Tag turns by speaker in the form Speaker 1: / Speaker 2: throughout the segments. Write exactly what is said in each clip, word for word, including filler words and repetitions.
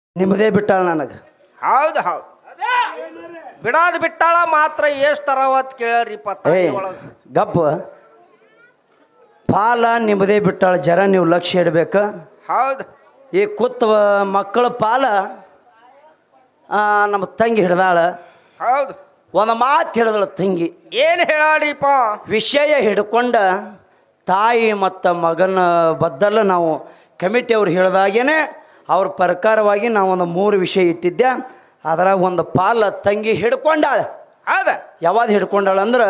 Speaker 1: ನಿಮ್ಮದೇ ಬಿಟ್ಟಾಳ ನನಗೆ.
Speaker 2: ಹೌದು ಹೌದು ಬಿಡಾದ ಬಿಟ್ಟಾಳ ಮಾತ್ರ ಎಷ್ಟರವತ್ ಕೇಳ್ರಿಪ್ಪ
Speaker 1: ಏ ಗಪ್ಪ ಪಾಲ ನಿಮ್ಮದೇ ಬಿಟ್ಟಾಳ ಜರ ನೀವು ಲಕ್ಷ್ಯ ಇಡ್ಬೇಕು.
Speaker 2: ಹೌದು
Speaker 1: ಈ ಕೂತ ಮಕ್ಕಳ ಪಾಲ ನಮ್ಮ ತಂಗಿ ಹಿಡ್ದಾಳ.
Speaker 2: ಹೌದು
Speaker 1: ಒಂದು ಮಾತು ಹಿಡ್ದಳ ತಂಗಿ.
Speaker 2: ಏನು ಹೇಳಾಡ್ರಿಪ್ಪ?
Speaker 1: ವಿಷಯ ಹಿಡ್ಕೊಂಡ ತಾಯಿ ಮತ್ತು ಮಗನ ಬದ್ದಲ್ಲ ನಾವು ಕಮಿಟಿ ಅವ್ರು ಹೇಳ್ದಾಗೇನೆ ಅವ್ರ ಪ್ರಕಾರವಾಗಿ ನಾವು ಒಂದು ಮೂರು ವಿಷಯ ಇಟ್ಟಿದ್ದೆ. ಅದ್ರಾಗ ಒಂದು ಪಾಲ ತಂಗಿ ಹಿಡ್ಕೊಂಡಾಳೆ.
Speaker 2: ಹೌದ
Speaker 1: ಯಾವಾಗ ಹಿಡ್ಕೊಂಡಾಳ ಅಂದ್ರೆ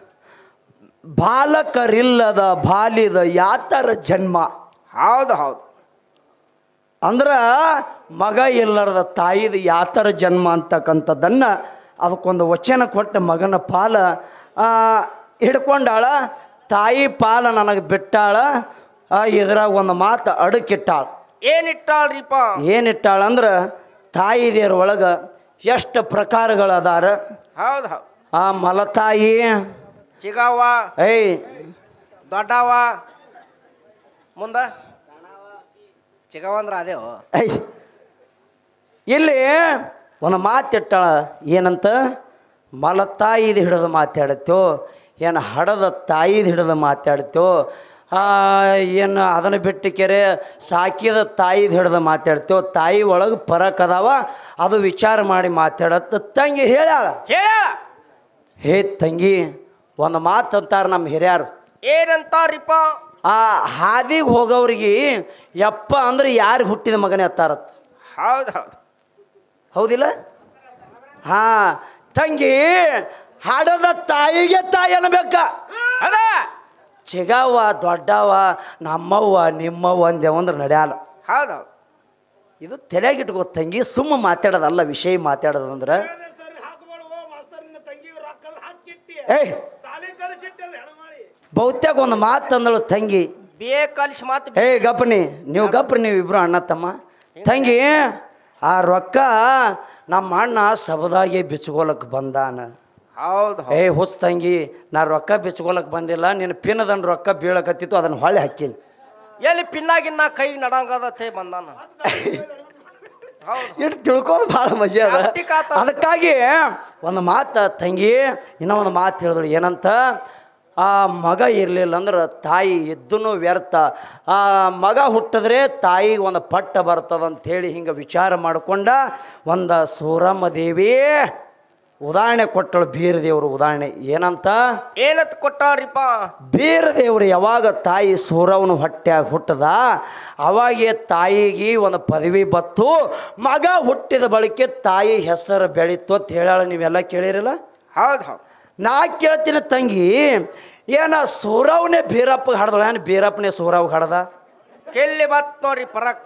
Speaker 1: ಬಾಲಕರಿಲ್ಲದ ಬಾಲಿದ ಯಾತರ ಜನ್ಮ.
Speaker 2: ಹೌದು ಹೌದು
Speaker 1: ಅಂದ್ರೆ ಮಗ ಇಲ್ಲದ ತಾಯಿದ ಯಾತರ ಜನ್ಮ ಅಂತಕ್ಕಂಥದ್ದನ್ನು ಅದಕ್ಕೊಂದು ವಚನ ಕೊಟ್ಟ ಮಗನ ಪಾಲ ಹಿಡ್ಕೊಂಡಾಳ. ತಾಯಿ ಪಾಲ ನನಗೆ ಬಿಟ್ಟಾಳ. ಇದ್ರಾಗ ಒಂದು ಮಾತು ಅಡಕಿಟ್ಟಾಳ.
Speaker 2: ಏನಿಟ್ಟಾಳ್ರಿಪ್ಪ?
Speaker 1: ಏನಿಟ್ಟಾಳ ಅಂದ್ರೆ ತಾಯಿದೇರ ಒಳಗೆ ಎಷ್ಟು ಪ್ರಕಾರಗಳದಾರ.
Speaker 2: ಹೌದು ಹೌದು
Speaker 1: ಆ ಮಲತಾಯಿ,
Speaker 2: ಚಿಗವ್ವ,
Speaker 1: ಏಯ್
Speaker 2: ದೊಡ್ಡವ್ವ, ಮುಂದ ಚಿಗವ್ವ ಅಂದ್ರೆ ಅದೇವು.
Speaker 1: ಐ ಇಲ್ಲಿ ಒಂದು ಮಾತಿಟ್ಟಾಳ. ಏನಂತ? ಮಲತಾಯಿದು ಹಿಡಿದು ಮಾತಾಡ್ತೋ ಏನು ಹಡದ ತಾಯಿದು ಹಿಡಿದು ಮಾತಾಡ್ತೋ ಏನು ಅದನ್ನು ಬಿಟ್ಟು ಕೆರೆ ಸಾಕಿದ ತಾಯಿದು ಹಿಡ್ದು ಮಾತಾಡ್ತೇವೆ. ತಾಯಿ ಒಳಗೆ ಪರಕ್ ಅದಾವ, ಅದು ವಿಚಾರ ಮಾಡಿ ಮಾತಾಡತ್ತ ತಂಗಿ ಹೇಳ್ಯಾಳ.
Speaker 2: ಹೇಳ
Speaker 1: ಹೇ ತಂಗಿ, ಒಂದು ಮಾತು ಅಂತಾರೆ ನಮ್ಮ ಹಿರಿಯರು.
Speaker 2: ಏನಂತಾರಿಪ್ಪ?
Speaker 1: ಆ ಹಾದಿಗೆ ಹೋಗೋವ್ರಿಗೆ ಯಪ್ಪ ಅಂದ್ರೆ ಯಾರಿಗೆ ಹುಟ್ಟಿದ ಮಗನೇ ಅತ್ತಾರತ್ತ.
Speaker 2: ಹೌದು ಹೌದು
Speaker 1: ಹೌದಿಲ್ಲ? ಹಾಂ ತಂಗಿ, ಹಾಡದ ತಾಯಿಗೆ ತಾಯಿ ಅನ್ನಬೇಕ.
Speaker 2: ಅದ
Speaker 1: ಚಿಗವ್ವ ದೊಡ್ಡವ ನಮ್ಮವ್ವ ನಿಮ್ಮವ್ವ ಅಂದೇವಂದ್ರೆ ನಡೆಯಲ್ಲ.
Speaker 2: ಹೌದು ಹೌದು
Speaker 1: ಇದು ತಲೆಗಿಟ್ಕೋ ತಂಗಿ. ಸುಮ್ಮ ಮಾತಾಡೋದಲ್ಲ, ವಿಷಯ ಮಾತಾಡೋದಂದ್ರೆ ಏಯ್ ಬಹುತೇಕ ಒಂದು ಮಾತು ಅಂದಳು ತಂಗಿ.
Speaker 2: ಬೇಕಲ್ಸಿ ಮಾತು.
Speaker 1: ಏಯ್ ಗಪ್ನಿ ನೀವು ಗಪ್ರಿ, ನೀವು ಇಬ್ರು ಅಣ್ಣ ತಮ್ಮ. ತಂಗಿ, ಆ ರೊಕ್ಕ ನಮ್ಮ ಅಣ್ಣ ಸಬದಾಗೆ ಬಿಚ್ಕೊಳಕ್ಕೆ ಬಂದಾನ.
Speaker 2: ಹೌದು
Speaker 1: ಏಯ್ ಹುಸ್ ತಂಗಿ, ನಾ ರೊಕ್ಕ ಬಿಚ್ಕೊಳಕ್ಕೆ ಬಂದಿಲ್ಲ. ನಿನ್ನ ಪಿನ್ನದನ್ನು ರೊಕ್ಕ ಬೀಳಕತ್ತಿತ್ತು, ಅದನ್ನು ಹೊಳೆ ಹಾಕೀನಿ.
Speaker 2: ಎಲ್ಲಿ ಪಿನ್ನಾಗಿನ್ನ ಕೈ ನಡಂಗದತ್ತೆ ಬಂದಾನ.
Speaker 1: ಇಟ್ಟು ತಿಳ್ಕೊಂಡು ಭಾಳ ಮಜಾ ಅದ. ಅದಕ್ಕಾಗಿ ಒಂದು ಮಾತು ತಂಗಿ, ಇನ್ನೂ ಒಂದು ಮಾತು ಹೇಳಿದ್ರು. ಏನಂತ? ಆ ಮಗ ಇರಲಿಲ್ಲ ಅಂದ್ರೆ ತಾಯಿ ಇದ್ದೂ ವ್ಯರ್ಥ. ಆ ಮಗ ಹುಟ್ಟಿದ್ರೆ ತಾಯಿಗೆ ಒಂದು ಪಟ್ಟ ಬರ್ತದಂಥೇಳಿ ಹಿಂಗೆ ವಿಚಾರ ಮಾಡಿಕೊಂಡ ಒಂದು ಸೂರಮ್ಮ ದೇವಿ ಉದಾಹರಣೆ ಕೊಟ್ಟಳು. ಬೀರದೇವರು ಉದಾಹರಣೆ ಏನಂತ?
Speaker 2: ಏನತ್ ಕೊಟ್ಟಾರಿಪ್ಪ?
Speaker 1: ಬೀರದೇವರು ಯಾವಾಗ ತಾಯಿ ಸೂರವನ ಹೊಟ್ಟೆಯಾಗ ಹುಟ್ಟದ ಅವಾಗೆ ತಾಯಿಗೆ ಒಂದು ಪದವಿ ಬತ್ತು. ಮಗ ಹುಟ್ಟಿದ ಬಳಿಕೆ ತಾಯಿ ಹೆಸರು ಬೆಳೀತು ಅಂತ ಹೇಳಾಳ. ನೀವೆಲ್ಲ ಕೇಳಿರಲ್ಲ?
Speaker 2: ಹೌದು ಹೌದು
Speaker 1: ನಾ ಕೇಳ್ತೀನಿ ತಂಗಿ, ಏನ ಸೂರವನೇ ಬೀರಪ್ಪಗೆ ಹಾಡ್ದಳ, ಏನು ಬೀರಪ್ಪನೇ ಸೂರವ್ಗೆ ಹಾಡ್ದ?
Speaker 2: ಕೆಲ್ಲಿ ಬತ್ ನೋಡ್ರಿ ಪರಕ್.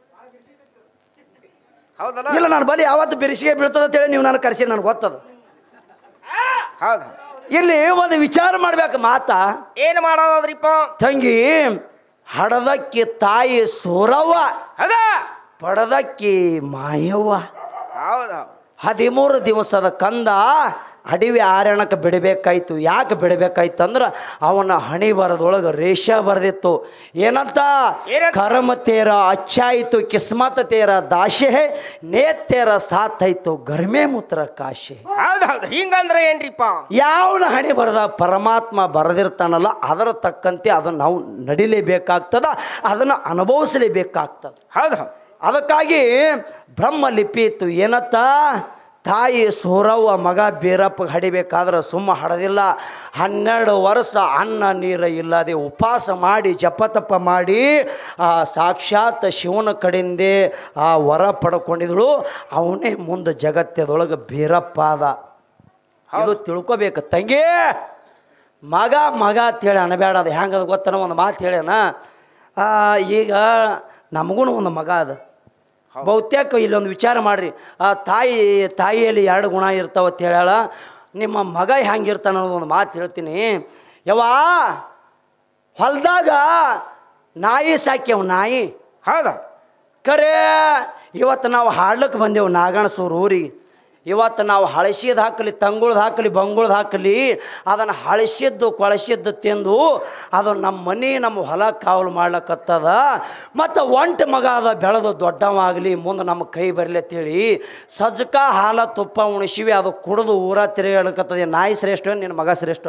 Speaker 2: ಹೌದಲ್ಲ?
Speaker 1: ಇಲ್ಲ, ನಾನು ಬಲಿ ಯಾವತ್ತು ಬಿರಿಸಿಗೆ ಬೀಳ್ತದ ಅಂತೇಳಿ ನೀವು ನಾನು ಕರೆಸಿ, ನನಗೆ ಗೊತ್ತದ.
Speaker 2: ಹೌದು
Speaker 1: ಇಲ್ಲಿ ಒಂದು ವಿಚಾರ ಮಾಡ್ಬೇಕು. ಮಾತಾ
Speaker 2: ಏನು ಮಾಡೋದ್ರಿಪ್ಪ?
Speaker 1: ತಂಗಿ, ಹಡದಕ್ಕಿ ತಾಯಿ ಸೂರವ್ವ,
Speaker 2: ಅದ
Speaker 1: ಪಡದಕ್ಕಿ ಮಾಯವ್ವ.
Speaker 2: ಹೌದು
Speaker 1: ಹದಿಮೂರು ದಿವಸದ ಕಂದ ಅಡವಿ ಆರಣಕ್ಕೆ ಬಿಡಬೇಕಾಯ್ತು. ಯಾಕೆ ಬಿಡಬೇಕಾಯ್ತು ಅಂದ್ರೆ ಅವನ ಹಣಿ ಬರದೊಳಗೆ ರೇಷ ಬರೆದಿತ್ತು. ಏನಂತ? ಕರ್ಮತೇರ ಅಚ್ಚಾಯಿತು ಕಿಸ್ಮತ್ ತೇರ ದಾಶೆ ನೇತ್ತೇರ ಸಾಥಾಯ್ತು ಗರ್ಮೆ ಮೂತ್ರ ಕಾಶೆ.
Speaker 2: ಹೌದು ಹೌದು ಹಿಂಗಂದ್ರೆ ಏನ್ರಿಪ್ಪ?
Speaker 1: ಯಾವನ ಹಣಿ ಬರದ ಪರಮಾತ್ಮ ಬರೆದಿರ್ತಾನಲ್ಲ, ಅದರ ತಕ್ಕಂತೆ ಅದನ್ನು ನಾವು ನಡಿಲೇಬೇಕಾಗ್ತದ, ಅದನ್ನು ಅನುಭವಿಸಲೇಬೇಕಾಗ್ತದೆ.
Speaker 2: ಹೌದು ಹೌದು
Speaker 1: ಅದಕ್ಕಾಗಿ ಬ್ರಹ್ಮ ಲಿಪಿ ಇತ್ತು. ಏನತ್ತ? ತಾಯಿ ಸೂರವ್ವ ಮಗ ಬೀರಪ್ಪಗೆ ಹಡಿಬೇಕಾದ್ರೆ ಸುಮ್ಮ ಹಡದಿಲ್ಲ. ಹನ್ನೆರಡು ವರ್ಷ ಅನ್ನ ನೀರು ಇಲ್ಲದೆ ಉಪವಾಸ ಮಾಡಿ ಜಪತಪ ಮಾಡಿ ಆ ಸಾಕ್ಷಾತ್ ಶಿವನ ಕಡೆಯಿಂದೇ ಆ ವರ ಪಡ್ಕೊಂಡಿದ್ಳು. ಅವನೇ ಮುಂದೆ ಜಗತ್ತದೊಳಗೆ ಬೀರಪ್ಪ ಅದ. ಇದು ತಿಳ್ಕೊಬೇಕು ತಂಗಿ. ಮಗ ಮಗ ಅಂತೇಳಿ ಅನಬೇಡ. ಅದು ಹೆಂಗದ ಗೊತ್ತನ? ಒಂದು ಮಾತು ಹೇಳ್ಯಾನ. ಈಗ ನಮಗೂ ಒಂದು ಮಗ ಅದ. ಬಹುತೇಕ ಇಲ್ಲೊಂದು ವಿಚಾರ ಮಾಡಿರಿ. ಆ ತಾಯಿ ತಾಯಿಯಲ್ಲಿ ಎರಡು ಗುಣ ಇರ್ತಾವ ಅಂತ ಹೇಳ್ಯಾಳ. ನಿಮ್ಮ ಮಗ ಹೆಂಗಿರ್ತಾನ ಅನ್ನೋದು ಒಂದು ಮಾತು ಹೇಳ್ತೀನಿ. ಯವ್ವಾ, ಹೊಲದಾಗ ನಾಯಿ ಸಾಕ್ಯವು, ನಾಯಿ.
Speaker 2: ಹೌದಾ?
Speaker 1: ಕರೆ ಇವತ್ತು ನಾವು ಹಾಡ್ಲಿಕ್ಕೆ ಬಂದೆವು ನಾಗಣಸೂರು ಊರಿಗೆ. ಇವತ್ತು ನಾವು ಹಳಸಿದ್ದು ಹಾಕಲಿ ತಂಗುಳ್ದು ಹಾಕಲಿ ಬಂಗುಳ್ದು ಹಾಕಲಿ ಅದನ್ನು ಹಳಸಿದ್ದು ಕೊಳಸಿದ್ದು ತಿಂದು ಅದು ನಮ್ಮ ಮನೆ ನಮ್ಮ ಹೊಲ ಕಾವಲು ಮಾಡ್ಲಕ್ಕತ್ತದ ಮತ್ತು ಒಂಟು ಮಗ ಅದ ಬೆಳೆದು ದೊಡ್ಡವಾಗಲಿ ಮುಂದೆ ನಮ್ಮ ಕೈ ಬರಲಿ ಅಂತೇಳಿ ಸಜ್ಕ ಹಾಲ ತುಪ್ಪ ಉಣಿಸಿವಿ ಅದು ಕುಡಿದು ಊರ ತಿರುಗಾಡಕತ್ತದೆ. ನಾಯಿ ಶ್ರೇಷ್ಠ ನಿನ್ನ ಮಗ ಶ್ರೇಷ್ಠ?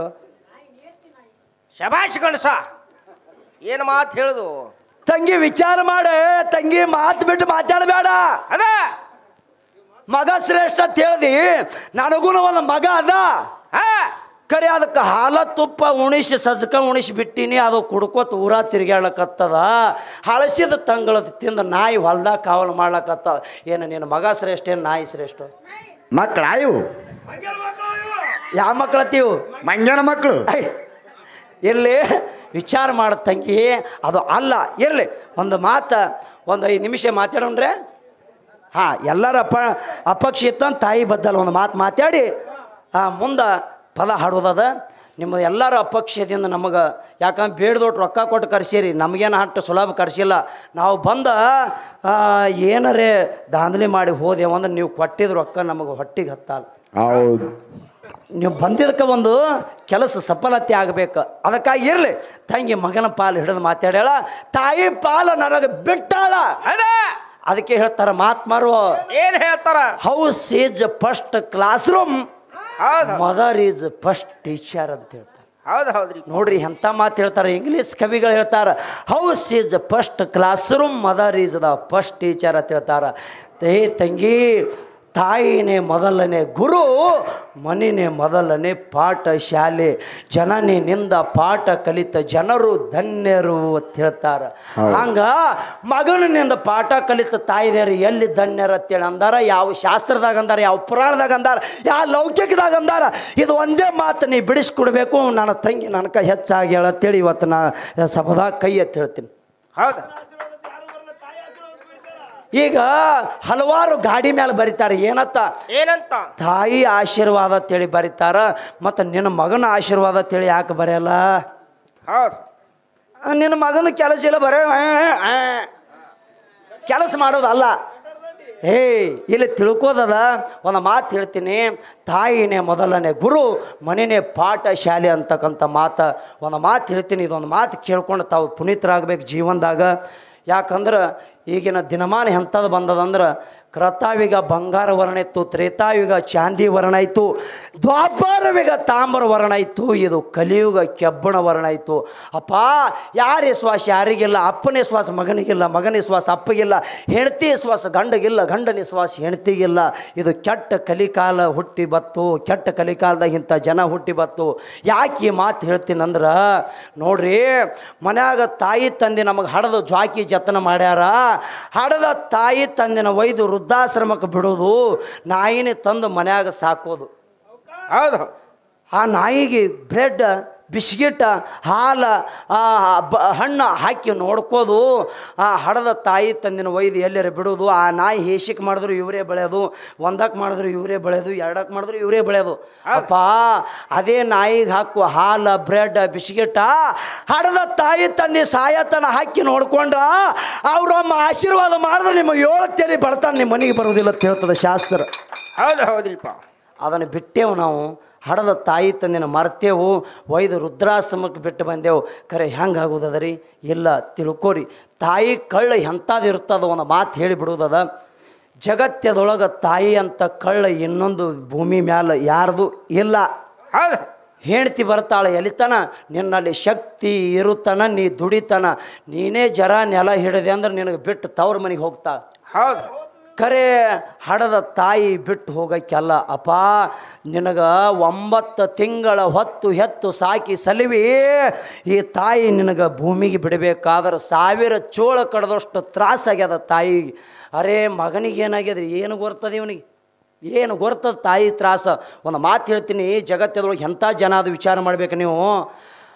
Speaker 2: ಶಬಾಷ್ ಗಣಸ, ಏನು ಮಾತು ಹೇಳುದು
Speaker 1: ತಂಗಿ, ವಿಚಾರ ಮಾಡ ತಂಗಿ, ಮಾತು ಬಿಟ್ಟು ಮಾತಾಡಬೇಡ.
Speaker 2: ಅದ
Speaker 1: ಮಗ ಶ್ರೇಷ್ಠ ಅಂತ ಹೇಳ್ದಿ, ನನಗೂ ಒಂದು ಮಗ ಅದ ಕರೆ. ಅದಕ್ಕೆ ಹಾಲ ತುಪ್ಪ ಉಣಿಸಿ ಸಜ್ಕ ಉಣಿಸಿ ಬಿಟ್ಟಿನಿ, ಅದು ಕುಡ್ಕೋತ ಊರ ತಿರುಗಾಡ್ಲಕತ್ತದ. ಹಳಸಿದ ತಂಗಳ ತಿಂದು ನಾಯಿ ಹೊಲ್ದಾಗ ಕಾವಲು ಮಾಡ್ಲಕತ್ತದ. ಏನು ನಿನ್ನ ಮಗ ಶ್ರೇಷ್ಠ ಏನು ನಾಯಿ ಶ್ರೇಷ್ಠ?
Speaker 3: ಮಕ್ಕಳಾಯು
Speaker 1: ಯಾವ ಮಕ್ಕಳತ್ತೀವು?
Speaker 3: ಮಂಗ್ಯನ ಮಕ್ಕಳು.
Speaker 1: ಇರಲಿ, ವಿಚಾರ ಮಾಡ ತಂಗಿ, ಅದು ಅಲ್ಲ. ಇರಲಿ, ಒಂದು ಮಾತು ಒಂದು ಐದು ನಿಮಿಷ ಮಾತಾಡೋಣ್ರೆ. ಹಾಂ, ಎಲ್ಲರ ಅಪ ಅಪಕ್ಷ ಇತ್ತಂತ ತಾಯಿ ಬದ್ದಲ್ಲ ಒಂದು ಮಾತು ಮಾತಾಡಿ ಮುಂದೆ ಪದ ಹಾಡೋದದ. ನಿಮ್ಮ ಎಲ್ಲರ ಅಪಕ್ಷದಿಂದ ನಮಗೆ ಯಾಕಂದ್ರೆ ಬೇಡ್ದೊಟ್ಟು ರೊಕ್ಕ ಕೊಟ್ಟು ಕರ್ಸೀರಿ, ನಮಗೇನು ಹಟ್ಟು ಸುಲಭ ಕರ್ಸಿಲ್ಲ. ನಾವು ಬಂದ ಏನರೇ ದಾಂಧಲಿ ಮಾಡಿ ಹೋದೆವು ಅಂದ್ರೆ ನೀವು ಕೊಟ್ಟಿದ್ದು ರೊಕ್ಕ ನಮಗೆ ಹೊಟ್ಟಿಗೆ ಹತ್ತಲ್ಲ.
Speaker 3: ಹೌದು,
Speaker 1: ನೀವು ಬಂದಿದ್ದಕ್ಕೆ ಒಂದು ಕೆಲಸ ಸಫಲತೆ ಆಗಬೇಕು. ಅದಕ್ಕಾಗಿ ಇರಲಿ ತಂಗಿ ಮಗನ ಪಾಲು ಹಿಡಿದು ಮಾತಾಡ್ಯಾಳ. ತಾಯಿ ಪಾಲು ನನಗೆ ಬಿಟ್ಟಾಳ.
Speaker 2: ಅದ
Speaker 1: ಅದಕ್ಕೆ ಹೇಳ್ತಾರೆ ಮಾತ್ಮಾರು,
Speaker 2: ಏನ್ ಹೇಳ್ತಾರ?
Speaker 1: House is first class room,
Speaker 2: ಹೌದು
Speaker 1: ಮದರ್ ಈಸ್ ಫಸ್ಟ್ ಟೀಚರ್ ಅಂತ ಹೇಳ್ತಾರೆ.
Speaker 2: ಹೌದು ಹೌದ್ರಿ.
Speaker 1: ನೋಡ್ರಿ ಎಂಥ ಮಾತು ಹೇಳ್ತಾರೆ. ಇಂಗ್ಲೀಷ್ ಕವಿಗಳು ಹೇಳ್ತಾರೆ house is first class room, mother is the first teacher ಅಂತ ಹೇಳ್ತಾರೆ. ಏ ತಂಗಿ, ತಾಯಿನೇ ಮೊದಲನೇ ಗುರು, ಮನಿನೇ ಮೊದಲನೇ ಪಾಠ ಶಾಲೆ, ಜನನಿನಿಂದ ಪಾಠ ಕಲಿತ ಜನರು ಧನ್ಯರು ಅಂತ ಹೇಳ್ತಾರೆ. ಹಂಗ ಮಗನಿಂದ ಪಾಠ ಕಲಿತ ತಾಯಿದೇರು ಎಲ್ಲಿ ಧನ್ಯರು ಅಂತೇಳಿ ಅಂದಾರ? ಯಾವ ಶಾಸ್ತ್ರದಾಗ ಅಂದಾರ, ಯಾವ ಪುರಾಣದಾಗ ಅಂದಾರ, ಯಾವ ಲೌಕಿಕದಾಗ ಅಂದಾರ? ಇದು ಒಂದೇ ಮಾತು ನೀ ಬಿಡಿಸ್ಕೊಡ್ಬೇಕು. ನನ್ನ ತಂಗಿ ನನಗೆ ಹೆಚ್ಚಾಗಿ ಹೇಳತ್ತೇಳಿ ಇವತ್ತು ನಾ ಸಭದಾಗ ಕೈ ಎತ್ತಿ ಹೇಳ್ತೀನಿ.
Speaker 2: ಹೌದು,
Speaker 1: ಈಗ ಹಲವಾರು ಗಾಡಿ ಮೇಲೆ ಬರೀತಾರೆ ಏನತ್ತ?
Speaker 2: ಏನಂತ?
Speaker 1: ತಾಯಿ ಆಶೀರ್ವಾದ ಅಂತೇಳಿ ಬರೀತಾರ. ಮತ್ತು ನಿನ್ನ ಮಗನ ಆಶೀರ್ವಾದ ಅಂತೇಳಿ ಯಾಕೆ ಬರೆಯಲ್ಲ?
Speaker 2: ಹೌದು,
Speaker 1: ನಿನ್ನ ಮಗನ ಕೆಲಸ ಇಲ್ಲ, ಬರೇ ಕೆಲಸ ಮಾಡೋದಲ್ಲ. ಏಯ್, ಇಲ್ಲಿ ತಿಳ್ಕೋದದ. ಒಂದು ಮಾತು ಹೇಳ್ತೀನಿ, ತಾಯಿನೇ ಮೊದಲನೇ ಗುರು, ಮನೆಯೇ ಪಾಠ ಶಾಲೆ ಅಂತಕ್ಕಂಥ ಮಾತು ಒಂದು ಮಾತು ಹೇಳ್ತೀನಿ. ಇದೊಂದು ಮಾತು ಕೇಳ್ಕೊಂಡು ತಾವು ಪುನೀತರಾಗಬೇಕು ಜೀವನದಾಗ. ಯಾಕಂದ್ರೆ ಈಗಿನ ದಿನಮಾನ ಎಂಥದ್ದು ಬಂದದಂದ್ರೆ ಕೃತಾವಿಗ ಬಂಗಾರ ವರ್ಣ ಇತ್ತು, ತ್ರೇತಾಯುಗ ಚಾಂದಿ ವರ್ಣ ಇತ್ತು, ದ್ವಾಪರವಿಗ ತಾಮ್ರ ವರ್ಣ ಇತ್ತು, ಇದು ಕಲಿಯುಗ ಕೆಬ್ಬಣ ವರ್ಣ ಇತ್ತು. ಅಪ್ಪ, ಯಾರ ವಿಶ್ವಾಸ ಯಾರಿಗಿಲ್ಲ, ಅಪ್ಪನ ವಿಶ್ವಾಸ ಮಗನಿಗಿಲ್ಲ, ಮಗನ ವಿಶ್ವಾಸ ಅಪ್ಪಗಿಲ್ಲ, ಹೆಂಡತಿ ವಿಶ್ವಾಸ ಗಂಡಗಿಲ್ಲ, ಗಂಡನ ವಿಶ್ವಾಸ ಹೆಂಡತಿಗಿಲ್ಲ. ಇದು ಕೆಟ್ಟ ಕಲಿಕಾಲ ಹುಟ್ಟಿ ಬತ್ತು. ಕೆಟ್ಟ ಕಲಿಕಾಲದಾಗ ಇಂಥ ಜನ ಹುಟ್ಟಿ ಬತ್ತು. ಯಾಕೆ ಈ ಮಾತು ಹೇಳ್ತೀನಂದ್ರೆ, ನೋಡ್ರಿ, ಮನ್ಯಾಗ ತಾಯಿ ತಂದೆ ನಮಗೆ ಹಡದು ಜ್ವಾಕಿ ಜತನ ಮಾಡ್ಯಾರ. ಹಡದ ತಾಯಿ ತಂದಿನ ಒಯ್ದು ವೃದ್ಧಾಶ್ರಮಕ್ಕೆ ಬಿಡೋದು, ನಾಯಿನೇ ತಂದು ಮನ್ಯಾಗ ಸಾಕೋದು.
Speaker 2: ಹೌದು,
Speaker 1: ಆ ನಾಯಿಗೆ ಬ್ರೆಡ್, ಬಿಸ್ಕಿಟ್, ಹಾಲು, ಹಣ್ಣು ಹಾಕಿ ನೋಡ್ಕೋದು. ಆ ಹಡದ ತಾಯಿ ತಂದಿನ ಒಯ್ದು ಎಲ್ಲರ ಬಿಡೋದು. ಆ ನಾಯಿ ಹೇಸಿಕ್ ಮಾಡಿದ್ರು ಇವರೇ ಬೆಳೆಯೋದು, ಒಂದಕ್ಕೆ ಮಾಡಿದ್ರು ಇವರೇ ಬೆಳೆಯೋದು, ಎರಡಕ್ಕೆ ಮಾಡಿದ್ರು ಇವರೇ ಬೆಳೆಯೋದು. ಅಪ್ಪ, ಅದೇ ನಾಯಿಗೆ ಹಾಕು ಹಾಲು, ಬ್ರೆಡ್, ಬಿಸ್ಕಿಟ ಹಡದ ತಾಯಿ ತಂದೆ ಸಾಯತನ ಹಾಕಿ ನೋಡ್ಕೊಂಡ್ರ ಅವ್ರಮ್ಮ ಆಶೀರ್ವಾದ ಮಾಡಿದ್ರೆ ನಿಮಗೆ ಏಳು ತಲೆ ಬರ್ತಾನೆ, ನಿಮ್ಮ ಮನೆಗೆ ಬರೋದಿಲ್ಲ ಅಂತ ಹೇಳ್ತದೆ ಶಾಸ್ತ್ರ.
Speaker 2: ಹೌದು ಹೌದ್ರಿಪ್ಪ.
Speaker 1: ಅದನ್ನು ಬಿಟ್ಟೇವು ನಾವು. ಹಡದ ತಾಯಿ ತಂದಿನ ಮರ್ತೇವು, ಒಯ್ದು ವೃದ್ಧಾಶ್ರಮಕ್ಕೆ ಬಿಟ್ಟು ಬಂದೆವು. ಖರೆ ಹೆಂಗೆ ಆಗೋದದ ರೀ? ಇಲ್ಲ, ತಿಳ್ಕೋರಿ. ತಾಯಿ ಕಳ್ಳ ಎಂಥದ್ದು ಇರ್ತದ ಒಂದು ಮಾತು ಹೇಳಿಬಿಡುವುದದ. ಜಗತ್ತದೊಳಗೆ ತಾಯಿ ಅಂತ ಕಳ್ಳ ಇನ್ನೊಂದು ಭೂಮಿ ಮ್ಯಾಲ ಯಾರ್ದು ಇಲ್ಲ.
Speaker 2: ಹೌದು,
Speaker 1: ಹೆಂಡ್ತಿ ಬರ್ತಾಳೆ ಎಲಿತನ, ನಿನ್ನಲ್ಲಿ ಶಕ್ತಿ ಇರುತ್ತನ, ನೀ ದುಡಿತನ, ನೀನೇ ಜರ ನೆಲ ಹಿಡಿದೆ ಅಂದ್ರೆ ನಿನಗೆ ಬಿಟ್ಟು ತವ್ರ ಮನೆಗೆ ಹೋಗ್ತಾ.
Speaker 2: ಹೌದು,
Speaker 1: ಖರೆ ಹಡದ ತಾಯಿ ಬಿಟ್ಟು ಹೋಗಕ್ಕೆಲ್ಲ. ಅಪ್ಪ, ನಿನಗೆ ಒಂಬತ್ತು ತಿಂಗಳ ಹೊತ್ತು ಹೆತ್ತು ಸಾಕಿ ಸಲಿವಿ ಈ ತಾಯಿ ನಿನಗೆ ಭೂಮಿಗೆ ಬಿಡಬೇಕಾದ್ರೆ ಸಾವಿರ ಚೋಳ ಕಡ್ದಷ್ಟು ತ್ರಾಸಾಗ್ಯದ ತಾಯಿಗೆ. ಅರೇ, ಮಗನಿಗೆ ಏನಾಗ್ಯದ್ರಿ? ಏನು ಗೊರ್ತದ ಇವನಿಗೆ? ಏನು ಗೊರ್ತದ ತಾಯಿ ತ್ರಾಸ? ಒಂದು ಮಾತು ಹೇಳ್ತೀನಿ, ಜಗತ್ತದೊಳಗೆ ಎಂಥ ಜನ ಅದು ವಿಚಾರ ಮಾಡ್ಬೇಕು ನೀವು.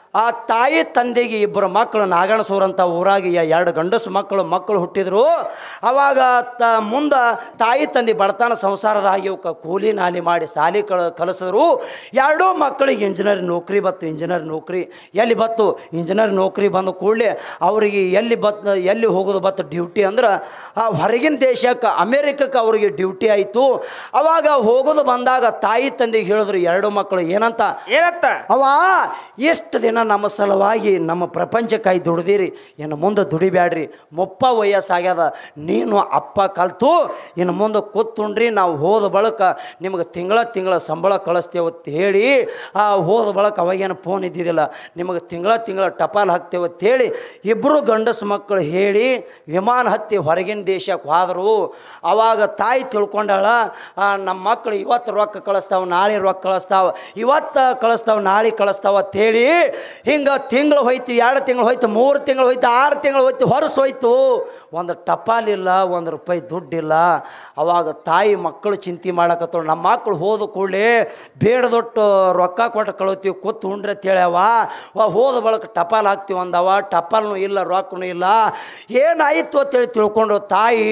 Speaker 1: ಆ ತಾಯಿ ತಂದೆಗೆ ಇಬ್ಬರು ಮಕ್ಕಳು ನಾಗಣಸೂರು ಅಂತ ಊರಾಗಿ ಎರಡು ಗಂಡಸು ಮಕ್ಕಳು ಮಕ್ಕಳು ಹುಟ್ಟಿದ್ರು. ಅವಾಗ ತ ಮುಂದೆ ತಾಯಿ ತಂದೆ ಬಡತನ ಸಂಸಾರದಾಗಿ ಇವಕ್ಕೆ ಕೂಲಿ ನಾಲಿ ಮಾಡಿ ಸಾಲಿ ಕಳ ಕಲಿಸಿದ್ರು. ಎರಡೂ ಮಕ್ಕಳಿಗೆ ಇಂಜಿನಿಯರ್ ನೌಕರಿ ಬತ್ತು. ಇಂಜಿನಿಯರ್ ನೌಕರಿ ಎಲ್ಲಿ ಬತ್ತು? ಇಂಜಿನಿಯರ್ ನೌಕರಿ ಬಂದ ಕೂಡಲೇ ಅವರಿಗೆ ಎಲ್ಲಿ ಬತ್ ಎಲ್ಲಿ ಹೋಗೋದು ಬತ್ತು ಡ್ಯೂಟಿ ಅಂದ್ರೆ ಆ ಹೊರಗಿನ ದೇಶಕ್ಕೆ ಅಮೇರಿಕಕ್ಕೆ ಅವರಿಗೆ ಡ್ಯೂಟಿ ಆಯಿತು. ಅವಾಗ ಹೋಗೋದು ಬಂದಾಗ ತಾಯಿ ತಂದೆಗೆ ಹೇಳಿದ್ರು ಎರಡು ಮಕ್ಕಳು ಏನಂತ
Speaker 2: ಏನತ್ತ
Speaker 1: ಅವ ಎಷ್ಟು ದಿನ ನಮ್ಮ ಸಲುವಾಗಿ ನಮ್ಮ ಪ್ರಪಂಚಕ್ಕಾಗಿ ದುಡ್ದಿರಿ, ಇನ್ನು ಮುಂದೆ ದುಡಿಬ್ಯಾಡ್ರಿ, ಮುಪ್ಪ ವಯಸ್ಸಾಗ್ಯದ, ನೀನು ಅಪ್ಪ ಕಲ್ತು ಇನ್ನು ಮುಂದೆ ಕೂತ್ಕೊಂಡ್ರಿ, ನಾವು ಹೋದ ಬಳಕ ನಿಮಗೆ ತಿಂಗಳ ತಿಂಗಳ ಸಂಬಳ ಕಳಿಸ್ತೇವೆ ಅಂತ ಹೇಳಿ ಆ ಹೋದ ಬಳಕ ಅವಾಗೇನು ಫೋನ್ ಇದ್ದಿದ್ದಿಲ್ಲ, ನಿಮಗೆ ತಿಂಗಳ ತಿಂಗಳ ಟಪಾಲ್ ಹಾಕ್ತೇವೆ ಅಂತ ಹೇಳಿ ಇಬ್ಬರು ಗಂಡಸು ಮಕ್ಕಳು ಹೇಳಿ ವಿಮಾನ ಹತ್ತಿ ಹೊರಗಿನ ದೇಶಕ್ಕೆ ಹೋದರು. ಅವಾಗ ತಾಯಿ ತಿಳ್ಕೊಂಡಾಳ, ನಮ್ಮ ಮಕ್ಕಳು ಇವತ್ತು ರೊಕ್ಕ ಕಳಿಸ್ತಾವೆ, ನಾಳೆ ರೊಕ್ಕ ಕಳಿಸ್ತಾವೆ, ಇವತ್ತು ಕಳಿಸ್ತಾವೆ, ನಾಳೆ ಕಳಿಸ್ತಾವ ಅಂತೇಳಿ ಹಿಂಗೆ ತಿಂಗಳು ಹೋಯ್ತು, ಎರಡು ತಿಂಗಳು ಹೋಯ್ತು, ಮೂರು ತಿಂಗಳು ಹೋಯ್ತು, ಆರು ತಿಂಗಳು ಹೋಯ್ತು, ಹೊರಸು ಹೋಯ್ತು. ಒಂದು ಟಪಾಲಿಲ್ಲ, ಒಂದು ರೂಪಾಯಿ ದುಡ್ಡಿಲ್ಲ. ಅವಾಗ ತಾಯಿ ಮಕ್ಕಳು ಚಿಂತೆ ಮಾಡಕತ್ತಳು. ನಮ್ಮ ಮಕ್ಕಳು ಹೋದ ಕೂಡಲೇ ಬೇಡದೊಟ್ಟು ರೊಕ್ಕ ಕೊಟ್ಟು ಕಳೋತೀವಿ, ಕೂತು ಉಂಡ್ರೆ ಅಂತೇಳ್ಯಾವ. ಹೋದ ಬಳಕ ಟಪಾಲ್ ಹಾಕ್ತೀವಿ ಅಂದವ, ಟಪಾಲ್ನೂ ಇಲ್ಲ, ರೊಕ್ಕನೂ ಇಲ್ಲ. ಏನಾಯಿತು ಅಂತೇಳಿ ತಿಳ್ಕೊಂಡು ತಾಯಿ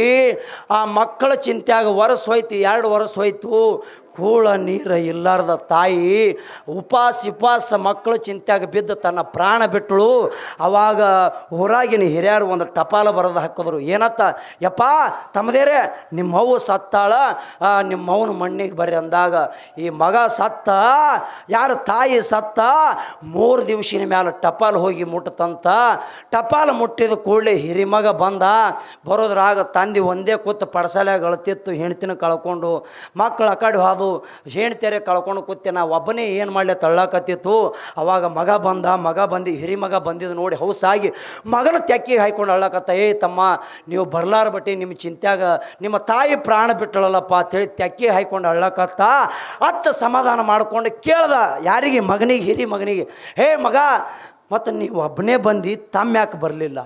Speaker 1: ಆ ಮಕ್ಕಳ ಚಿಂತೆಯಾಗ ವರ್ಷ ಹೋಯ್ತು, ಎರಡು ವರ್ಷ ಹೋಯ್ತು. ಕೂಳ ನೀರು ಇಲ್ಲಾರ್ದ ತಾಯಿ ಉಪವಾಸ ಉಪವಾಸ ಮಕ್ಕಳು ಚಿಂತೆಯಾಗ ಬಿದ್ದು ತನ್ನ ಪ್ರಾಣ ಬಿಟ್ಟಳು. ಅವಾಗ ಊರಾಗಿನ ಹಿರಿಯರು ಒಂದು ಟಪಾಲ ಬರೆದು ಹಾಕಿದ್ರು. ಏನತ್ತ ಯಪ್ಪ ತಮ್ಮದೇರೆ ನಿಮ್ಮವ್ವ ಸತ್ತಾಳ, ನಿಮ್ಮವ್ವನ ಮಣ್ಣಿಗೆ ಬರ್ರಿ ಅಂದಾಗ ಈ ಮಗ ಸತ್ತ, ಯಾರು ತಾಯಿ ಸತ್ತ, ಮೂರು ದಿವಸಿನ ಮ್ಯಾಲೆ ಟಪಾಲ್ ಹೋಗಿ ಮುಟ್ಟತಂತ. ಟಪಾಲ್ ಮುಟ್ಟಿದ ಕೂಡಲೇ ಹಿರಿಮಗ ಬಂದ. ಬರೋದ್ರಾಗ ತಂದೆ ಒಂದೇ ಕೂತು ಪಡಸಾಲ್ಯಾಗ ಅಳ್ತಿತ್ತು, ಹೆಣ್ತಿನ ಕಳ್ಕೊಂಡು. ಮಕ್ಕಳು ಆ ಕಡೆ ಹೋದು, ಹೆಣ್ತೆರೆ ಕಳ್ಕೊಂಡು ಕೂತೆ, ನಾ ಒಬ್ಬನೇ ಏನು ಮಾಡಲಿ ತಳ್ಳಾಕತ್ತಿತ್ತು. ಅವಾಗ ಮಗ ಬಂದ. ಮಗ ಬಂದು ಹಿರಿಮಗ ಬಂದಿದ್ದು ನೋಡಿ ಹೌಸಾಗಿ ಮಗನ ತೆಕ್ಕಿಗೆ ಹಾಯ್ಕೊಂಡು ಅಳ್ಳಕತ್ತ. ಏ ತಮ್ಮ ನೀವು ಬರ್ಲಾರ ಬಟ್ಟಿ ನಿಮ್ಮ ಚಿಂತ್ಯಾಗ ನಿಮ್ಮ ತಾಯಿ ಪ್ರಾಣ ಬಿಟ್ಟಳಲ್ಲಪ್ಪ ಅಂತೇಳಿ ತೆಕ್ಕಿಗೆ ಹಾಯ್ಕೊಂಡು ಅಳ್ಳಕತ್ತ. ಅತ್ತ ಸಮಾಧಾನ ಮಾಡ್ಕೊಂಡು ಕೇಳ್ದ ಯಾರಿಗೆ? ಮಗನಿಗೆ, ಹಿರಿ ಮಗನಿಗೆ. ಹೇ ಮಗ, ಮತ್ತು ನೀವು ಒಬ್ಬನೇ ಬಂದು ತಮ್ಮ ಯಾಕೆ ಬರಲಿಲ್ಲ?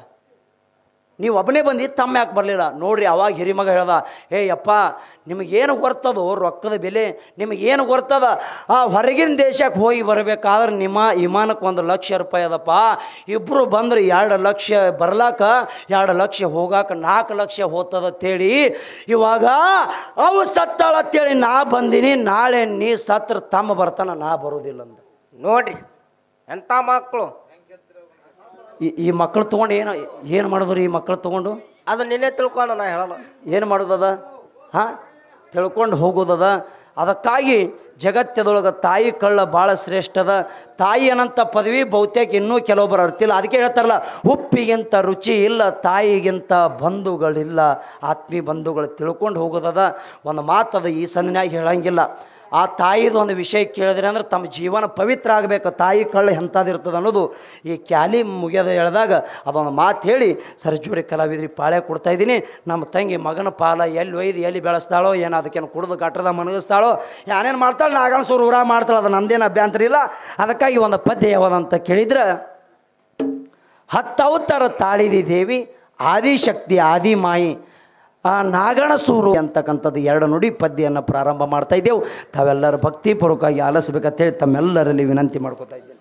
Speaker 1: ನೀವು ಒಬ್ಬನೇ ಬಂದು ತಮ್ಮ ಯಾಕೆ ಬರಲಿಲ್ಲ? ನೋಡ್ರಿ ಅವಾಗ ಹಿರಿಮಗ ಹೇಳ್ದ, ಏ ಯಪ್ಪ ನಿಮಗೇನು ಗೊತ್ತದೋ ರೊಕ್ಕದ ಬೆಲೆ, ನಿಮಗೇನು ಗೊತ್ತದ? ಆ ಹೊರಗಿನ ದೇಶಕ್ಕೆ ಹೋಗಿ ಬರಬೇಕಾದ್ರೆ ನಿಮ್ಮ ವಿಮಾನಕ್ಕೆ ಒಂದು ಲಕ್ಷ ರೂಪಾಯಿ ಅದಪ್ಪ. ಇಬ್ಬರು ಬಂದ್ರೆ ಎರಡು ಲಕ್ಷ ಬರ್ಲಾಕ, ಎರಡು ಲಕ್ಷ ಹೋಗಾಕ ನಾಲ್ಕು ಲಕ್ಷ ಹೋಗ್ತದ ಅಂತೇಳಿ ಇವಾಗ ಅವು ಸತ್ತಾಳ ಅಂತೇಳಿ ನಾ ಬಂದೀನಿ. ನಾಳೆ ನೀ ಸತ್ರ ತಮ್ಮ ಬರ್ತಾನ, ನಾ ಬರೋದಿಲ್ಲ ಅಂದ.
Speaker 2: ನೋಡ್ರಿ ಎಂಥ ಮಕ್ಕಳು.
Speaker 1: ಈ ಈ ಮಕ್ಕಳು ತೊಗೊಂಡು ಏನು ಏನು ಮಾಡಿದ್ರು? ಈ ಮಕ್ಕಳು ತೊಗೊಂಡು
Speaker 2: ಅದು ನಿನ್ನೆ ತಿಳ್ಕೊಂಡು ನಾ ಹೇಳಲ್ಲ.
Speaker 1: ಏನು ಮಾಡೋದದ? ಹಾಂ, ತಿಳ್ಕೊಂಡು ಹೋಗೋದದ. ಅದಕ್ಕಾಗಿ ಜಗತ್ತದೊಳಗೆ ತಾಯಿ ಕಳ್ಳ ಭಾಳ ಶ್ರೇಷ್ಠದ. ತಾಯಿ ಅನ್ನಂಥ ಪದವಿ ಬಹುತೇಕ ಇನ್ನೂ ಕೆಲವೊಬ್ಬರು ಅರ್ತಿಲ್ಲ. ಅದಕ್ಕೆ ಹೇಳ್ತಾರಲ್ಲ, ಉಪ್ಪಿಗಿಂತ ರುಚಿ ಇಲ್ಲ, ತಾಯಿಗಿಂತ ಬಂಧುಗಳಿಲ್ಲ. ಆತ್ಮೀಯ ಬಂಧುಗಳು ತಿಳ್ಕೊಂಡು ಹೋಗೋದದ. ಒಂದು ಮಾತದ ಈ ಸಂದಿನಾಗ ಹೇಳಂಗಿಲ್ಲ. ಆ ತಾಯಿದು ಒಂದು ವಿಷಯ ಕೇಳಿದ್ರೆ ಅಂದ್ರೆ ತಮ್ಮ ಜೀವನ ಪವಿತ್ರ ಆಗಬೇಕು. ತಾಯಿ ಕಳ್ಳ ಎಂಥದಿರ್ತದೆ ಅನ್ನೋದು ಈ ಕ್ಯಾಲಿ ಮುಗಿಯೋದು ಹೇಳಿದಾಗ ಅದೊಂದು ಮಾತು ಹೇಳಿ ಸರ್ಜೋರಿ ಕಲಾವಿದ್ರಿಗೆ ಪಾಳೆ ಕೊಡ್ತಾಯಿದ್ದೀನಿ. ನಮ್ಮ ತಂಗಿ ಮಗನ ಪಾಲ ಎಲ್ಲಿ ಒಯ್ದು ಎಲ್ಲಿ ಬೆಳೆಸ್ತಾಳೋ ಏನೋ, ಅದಕ್ಕೇನು ಕುಡಿದು ಗಟ್ಟದ ಮನಗಿಸ್ತಾಳೋ, ಏನೇನು ಮಾಡ್ತಾಳೆ, ನಾಗಣಸೂರು ಊರ ಮಾಡ್ತಾಳೆ, ಅದು ನಂದೇನು ಅಭ್ಯಂತರ ಇಲ್ಲ. ಅದಕ್ಕಾಗಿ ಒಂದು ಪದ್ಯ ಯಾವ್ದಂತ ಕೇಳಿದ್ರೆ, ಹತ್ತವತಾರ ತಾಳಿದಿ ದೇವಿ ಆದಿಶಕ್ತಿ ಆದಿಮಾಯಿ ಆ ನಾಗಣಸೂರು ಅಂತಕ್ಕಂಥದ್ದು ಎರಡು ನುಡಿ ಪದ್ಯವನ್ನು ಪ್ರಾರಂಭ ಮಾಡ್ತಾ ಇದ್ದೆವು. ತಾವೆಲ್ಲರೂ ಭಕ್ತಿಪೂರ್ವಕವಾಗಿ ಆಲಿಸ್ಬೇಕಂತೇಳಿ ತಮ್ಮೆಲ್ಲರಲ್ಲಿ ವಿನಂತಿ ಮಾಡ್ಕೋತಾ ಇದ್ದೇವೆ.